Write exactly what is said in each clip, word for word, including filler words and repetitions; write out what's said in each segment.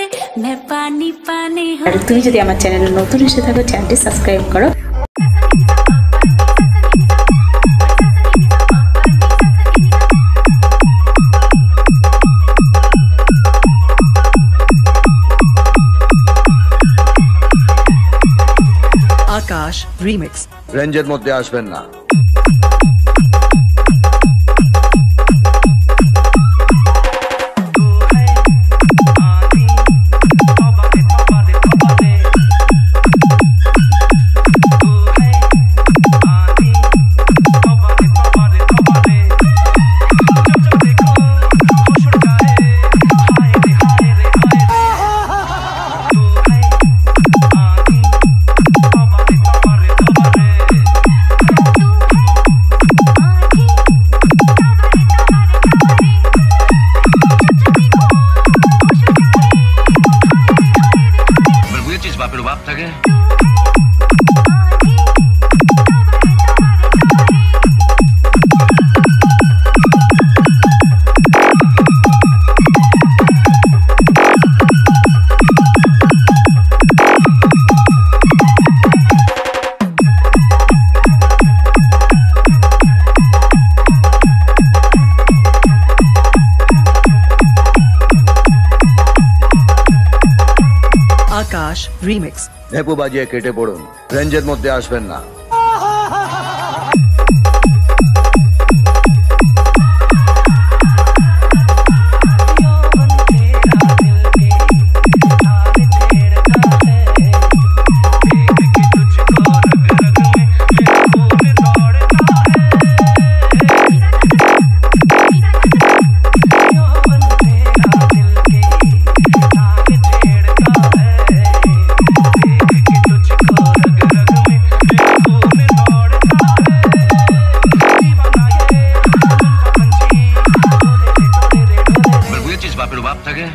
मैं पानी पानी और तुम যদি আমার চ্যানেলে নতুন এসে থাকো চ্যানেলটি সাবস্ক্রাইব করো। Akash remix রেঞ্জের মধ্যে আসবেন না। বাপের বাপ থাকে Akash remix ভেপু বাজিয়ে কেটে পড়ুন, রেঞ্জের মধ্যে আসবেন না। বাপের বাপ থাকে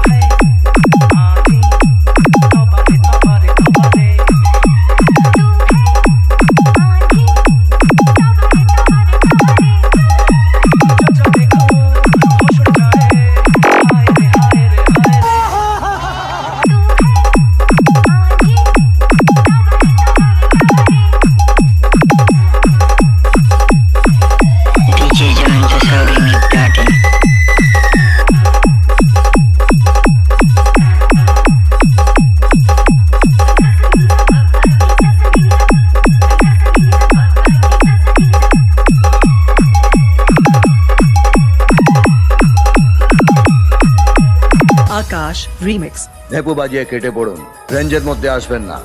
Akash remix ভেপু বাজিয়ে কেটে পড়ুন, রেঞ্জের মধ্যে আসবেন না।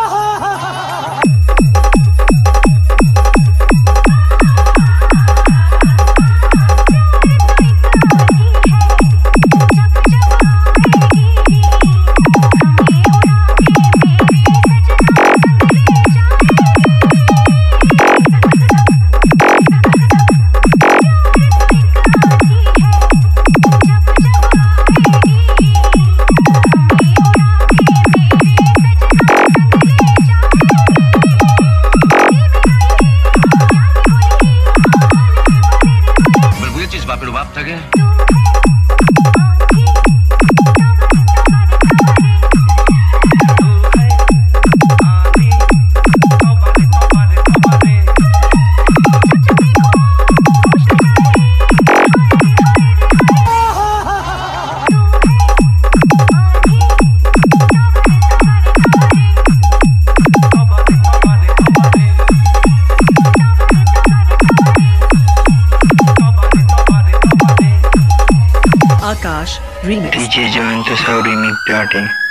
বাপের বাপ থাকে Akash remix D J join the Saudi Mix Party.